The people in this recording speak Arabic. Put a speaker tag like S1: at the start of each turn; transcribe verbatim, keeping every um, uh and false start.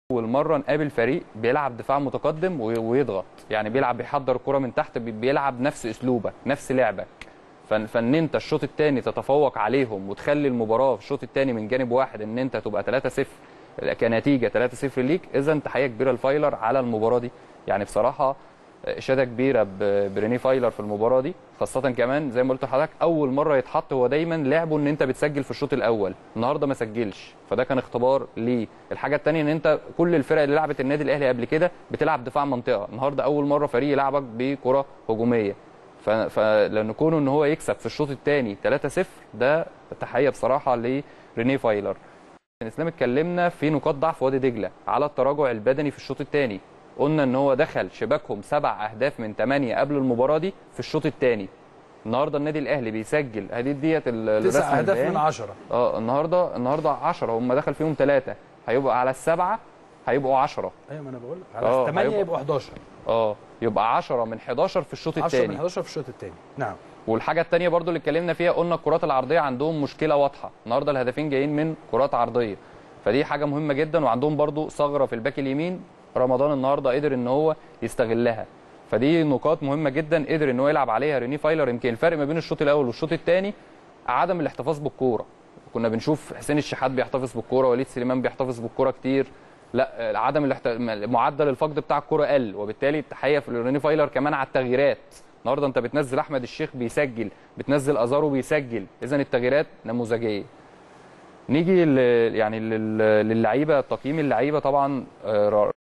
S1: اول مره نقابل فريق بيلعب دفاع متقدم ويضغط، يعني بيلعب بيحضر الكره من تحت، بيلعب نفس اسلوبك نفس لعبك. فان انت الشوط الثاني تتفوق عليهم وتخلي المباراه في الشوط الثاني من جانب واحد ان انت تبقى ثلاثة صفر كنتيجه ثلاثة صفر ليك، اذا تحيه كبيره لفايلر على المباراه دي. يعني بصراحه اشاده كبيره بريني فايلر في المباراه دي، خاصه كمان زي ما قلت لحضرتك اول مره يتحط. هو دايما لعبه ان انت بتسجل في الشوط الاول، النهارده ما سجلش، فده كان اختبار ليه. الحاجه الثانيه ان انت كل الفرق اللي لعبت النادي الاهلي قبل كده بتلعب دفاع منطقه، النهارده اول مره فريق يلعبك بكره هجوميه. فلان كونه ان هو يكسب في الشوط الثاني ثلاثة صفر ده تحيه بصراحه لريني فايلر. الاسلام اتكلمنا في نقاط ضعف وادي دجله على التراجع البدني في الشوط الثاني، قلنا ان هو دخل شباكهم سبع اهداف من ثمانيه قبل المباراه دي في الشوط الثاني. النهارده النادي الاهلي بيسجل هذه ديت
S2: تسع اهداف من عشرة.
S1: اه النهارده النهارده عشرة، هم دخل فيهم ثلاثه، هيبقى على السبعه هيبقوا عشرة.
S2: ايوه ما انا بقول لك على الثمانيه يبقوا حداشر.
S1: اه يبقى عشرة من حداشر في الشوط الثاني،
S2: عشرة من حداشر في الشوط الثاني. نعم.
S1: والحاجه الثانيه برضو اللي اتكلمنا فيها، قلنا الكرات العرضيه عندهم مشكله واضحه، النهارده الهدفين جايين من كرات عرضيه، فدي حاجه مهمه جدا. وعندهم برضو ثغره في الباك اليمين، رمضان النهارده قدر ان هو يستغلها، فدي نقاط مهمه جدا قدر ان هو يلعب عليها ريني فايلر. يمكن الفرق ما بين الشوط الاول والشوط الثاني عدم الاحتفاظ بالكوره، كنا بنشوف حسين الشحات بيحتفظ بالكوره، وليد سليمان بيحتفظ بالكوره كتير، لا عدم الاحت... معدل الفقد بتاع الكوره قل، وبالتالي التحيه في ريني فايلر كمان على التغييرات. النهارده انت بتنزل احمد الشيخ بيسجل، بتنزل ازارو بيسجل، اذا التغييرات نموذجيه. نيجي ل... يعني للعيبه، تقييم اللعيبه طبعا